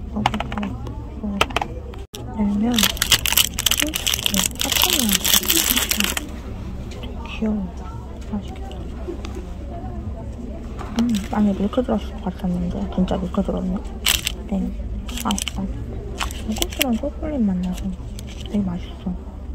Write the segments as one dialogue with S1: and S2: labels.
S1: 열면 팝콘이랑 귀여워. 맛있겠다. 안에 밀크 들었을 것 같았는데 진짜 밀크 들었네. 네, 맛있어. 고급스러운 초콜릿 맛 나서 되게 맛있어.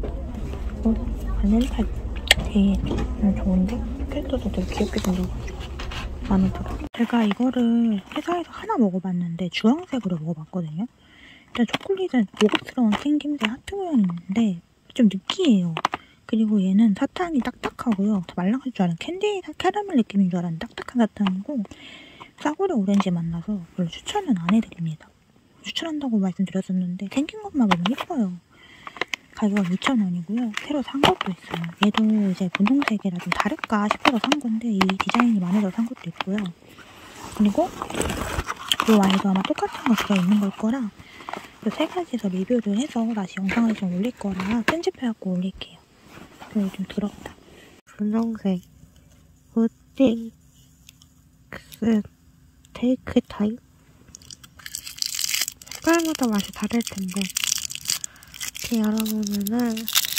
S1: 발렌타인 되게 좋은데? 캐릭터도 되게 귀엽게 생겨가지고 마음에 들어. 제가 이거를 회사에서 하나 먹어봤는데 주황색으로 먹어봤거든요. 일단 초콜릿은 고급스러운 생김새 하트 모양인데 좀 느끼해요. 그리고 얘는 사탕이 딱딱하고요. 더 말랑할 줄 알았는데 캔디 캐러멜 느낌인 줄 알았는데 딱딱한 사탕이고 싸구려 오렌지 맛나서 별로 추천은 안 해드립니다. 추천한다고 말씀드렸었는데 생긴 것만 보면 예뻐요. 가격은 2,000원이고요. 새로 산 것도 있어요. 얘도 이제 분홍색이라 좀 다를까 싶어서 산 건데 이 디자인이 마음에 들어서 산 것도 있고요. 그리고 이 안에도 아마 똑같은 거 들어있는 걸 거라 이 세 가지에서 리뷰를 해서 다시 영상을 좀 올릴 거라 편집해갖고 올릴게요. 그리고 좀 더럽다. 분홍색 우띵스 테이크 타임? 색깔마다 맛이 다를 텐데 이렇게 열어보면은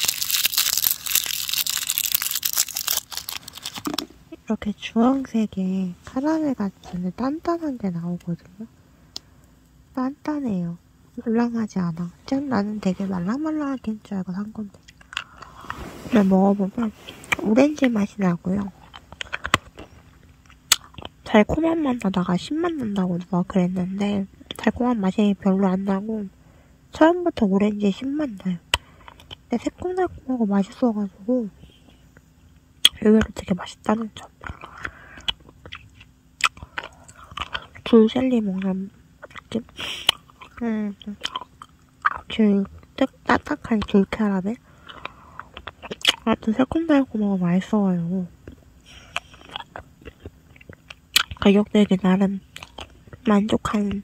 S1: 이렇게 주황색에 카라멜 같은 단단한 게 나오거든요. 단단해요. 말랑하지 않아. 짠, 나는 되게 말랑말랑하긴 줄 알고 산 건데. 근데 먹어보면 오렌지 맛이 나고요. 달콤한 맛 나다가 신맛 난다고 누가 그랬는데 달콤한 맛이 별로 안 나고 처음부터 오렌지 신맛 나요. 근데 새콤달콤하고 맛있어가지고 의외로 되게 맛있다는 점. 귤 젤리 먹는 느낌? 딱딱한 귤 캐러멜? 아무튼 새콤달콤하고 맛있어가지고 가격 대비 나름 만족한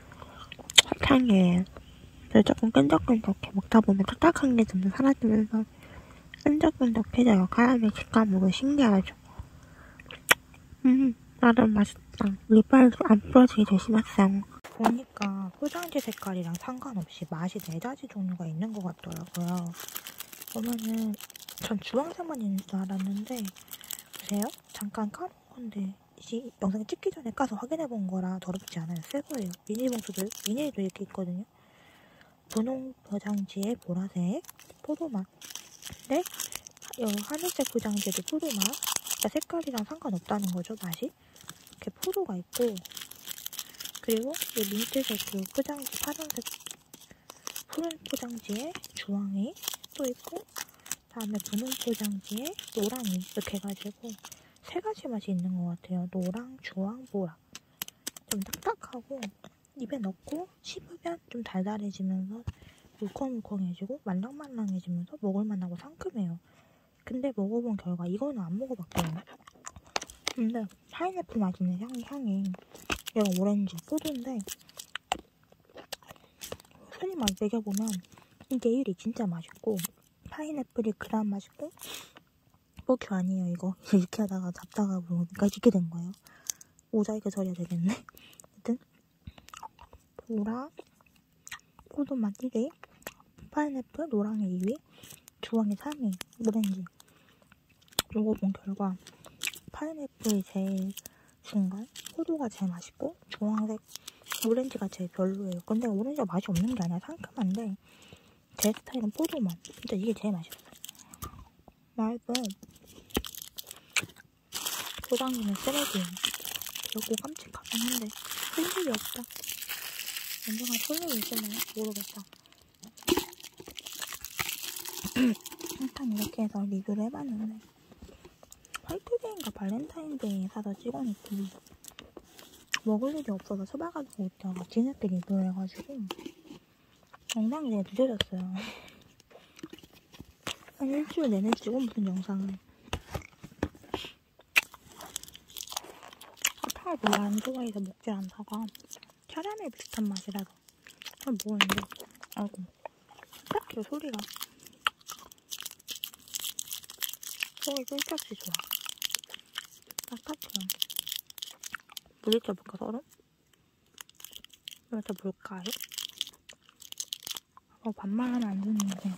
S1: 향이에요. 그래서 조금 끈적끈적해. 먹다 보면 딱딱한 게 좀 사라지면서 끈적끈적해져요. 카라멜 식감으로 신기하죠. 나름 맛있다. 립발 안 부러지게 조심했어요. 보니까 포장지 색깔이랑 상관없이 맛이 4가지 종류가 있는 것 같더라고요. 보면은 전 주황색만 있는 줄 알았는데 보세요? 잠깐 까놓은 건데 이 영상 찍기 전에 까서 확인해본 거라 더럽지 않아요. 새 거예요. 비닐봉투들, 비닐도 이렇게 있거든요. 분홍 포장지에 보라색 포도맛. 근데 하늘색 포장지에도 포도맛. 그러니까 색깔이랑 상관없다는 거죠, 맛이. 이렇게 포도가 있고, 그리고 이 민트색 그 포장지, 파란색 푸른 포장지에 주황이 또 있고, 다음에 분홍 포장지에 노랑이 이렇게 해가지고 3가지 맛이 있는 것 같아요. 노랑, 주황, 보라. 좀 딱딱하고 입에 넣고 씹으면 좀 달달해지면서 물컹물컹해지고 말랑말랑해지면서 먹을만하고 상큼해요. 근데 먹어본 결과 이거는 안 먹어봤거든요. 근데 파인애플 맛있는 향이 얘가 오렌지, 포도인데 흔히 막 먹여보면 이게 1위 진짜 맛있고 파인애플이 그다음 맛있고 뽀큐 아니에요 이거. 이렇게 하다가 잡다가 보니까 이렇게 된 거예요. 모자이크 처리해야 되겠네. 하여튼 보라, 포도맛 1위, 파인애플, 노랑이 2위, 주황이 3위, 오렌지. 먹어본 결과 파인애플이 제일 중간, 포도가 제일 맛있고 주황색, 오렌지가 제일 별로예요. 근데 오렌지가 맛이 없는 게 아니라 상큼한데 제 스타일은 포도맛. 진짜 이게 제일 맛있어요. 말고 포장지는 쓰레기예요. 귀엽고 깜찍하긴 한데 쓸 일이 없다. 언젠가 쓸 일이 있을래요? 모르겠다. 일단 이렇게 해서 리뷰를 해봤는데 화이트데이인가 발렌타인데이에 사서 찍어놓고 먹을 일이 없어서 쳐봐가지고 있다가 뒤늦게 리뷰를 해가지고 영상이 되게 늦어졌어요. 한 일주일 내내 찍은 무슨 영상을. 사탕을 별로 안 좋아해서 먹지 않다가 캐러멜 비슷한 맛이라서 좀 먹었는데 아이고 딱히 소리가 속이 쓸데없이 좋아. 딱딱해요. 물리쳐 볼까 서로? 이것도 뭘까요? 반말하면 안 되는데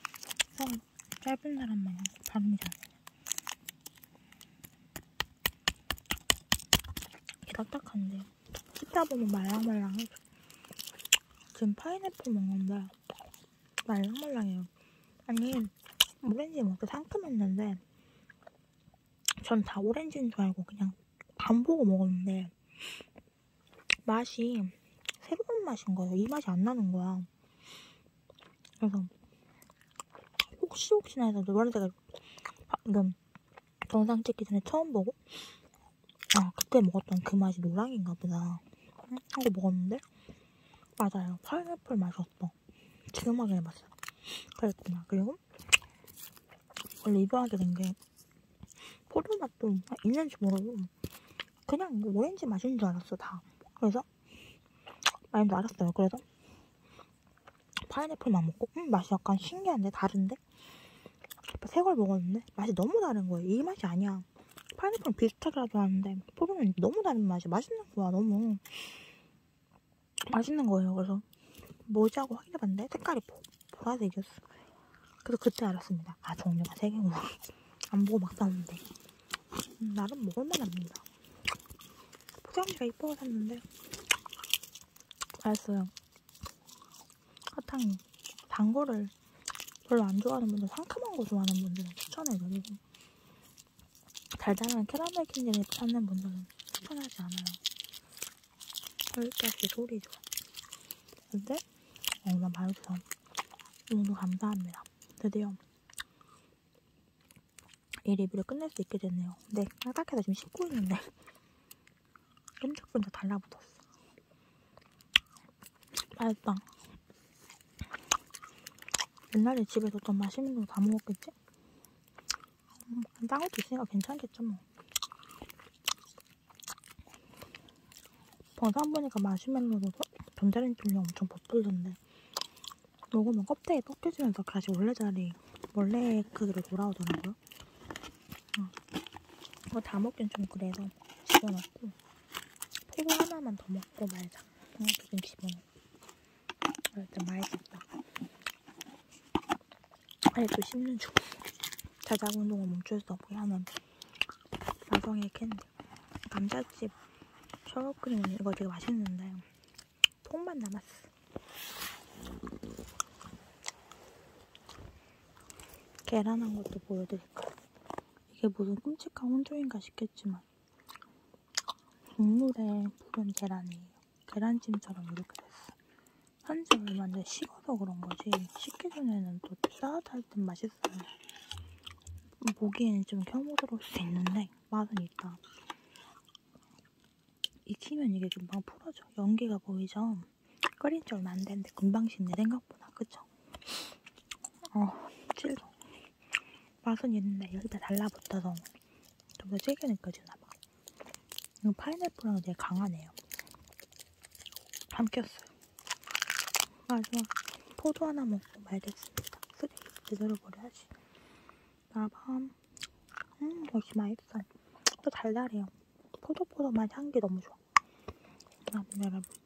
S1: 짧은 사람 마냥 발음이 잘 안 되네. 이게 딱딱한데 씹다 보면 말랑말랑해져. 지금 파인애플 먹는데 말랑말랑해요. 아니 오렌지 먹을 때 상큼했는데 전 다 오렌지인 줄 알고 그냥 반 보고 먹었는데 맛이 새로운 맛인 거예요. 이 맛이 안 나는 거야. 그래서 혹시나 해서 노란색을 방금 영상 찍기 전에 처음 보고 그때 먹었던 그 맛이 노랑인가 보다 하고 먹었는데 맞아요. 파인애플 맛이었어. 지금 확인해 봤어요. 그랬구나. 그리고 원래 리뷰하게 된 게 포도 맛도 있는지 모르고 그냥 오렌지 맛인 줄 알았어 다. 그래서 많이도 알았어요. 그래서 파인애플만 먹고 맛이 약간 신기한데 다른데 새 걸 먹었는데 맛이 너무 다른 거예요. 이 맛이 아니야. 파인애플은 비슷하게라도 하는데 포도는 너무 다른 맛이 맛있는 거야. 너무 맛있는 거예요. 그래서 뭐지 하고 확인해봤는데 색깔이 보라색이었어. 그래서 그때 알았습니다. 아 종류가 3개구나. 안 보고 막 샀는데 나름 먹을만합니다. 포장지가 이뻐서 샀는데 맛있어요. 사탕이 단 거를 별로 안 좋아하는 분들, 상큼한 거 좋아하는 분들은 추천해드리고 달달한 캐러멜 캔디를 찾는 분들은 추천하지 않아요. 절대 소리 좋아. 근데 나 맛있어. 오늘도 감사합니다. 드디어 이 리뷰를 끝낼 수 있게 됐네요. 근데 딱딱해서 지금 씹고 있는데 끈적끈적 달라붙었어. 맛있다. 옛날에 집에서 좀 맛있는 거 다 먹었겠지? 딴 것도 있으니까 괜찮겠죠 뭐. 버섯 보니까 마시멜로도 전자레인지 돌려 엄청 버풀던데 먹으면 껍데기 벗겨지면서 다시 원래 크기로 돌아오더라고요. 이거 다 먹긴 좀 그래서 집어넣고 포도 하나만 더 먹고 말자. 이것도 좀 집어넣고 일단 맛있다. 아직도 씹는 중. 자작 운동을 멈출 수 없게 하는 나성의 캔디. 감자칩 초록크림 이거 되게 맛있는데 통만 남았어. 계란한 것도 보여드릴까요? 이게 무슨 끔찍한 혼종인가 싶겠지만 국물에 부른 계란이에요. 계란찜처럼 이렇게 됐어. 한지 얼마 안 식어서 그런 거지 식기 전에는 또 따뜻할 땐 맛있어요. 보기에는 좀 혐오스러울 수 있는데 맛은 있다. 익히면 이게 금방 풀어져. 연기가 보이죠? 끓인 지 얼마 안 됐는데 금방 식네 생각보다. 그쵸? 찔러. 맛은 있는데 여기다 달라붙어서 좀 더 질게 느껴지나봐. 이거 파인애플은 되게 강하네요. 삼켰어요. 마지막 포도 하나 먹고 말겠습니다. 쓰레기 제대로 버려야지. 나밤. 역시 맛있어요. 또 달달해요. 포도 맛 향기 너무 좋아. 여러분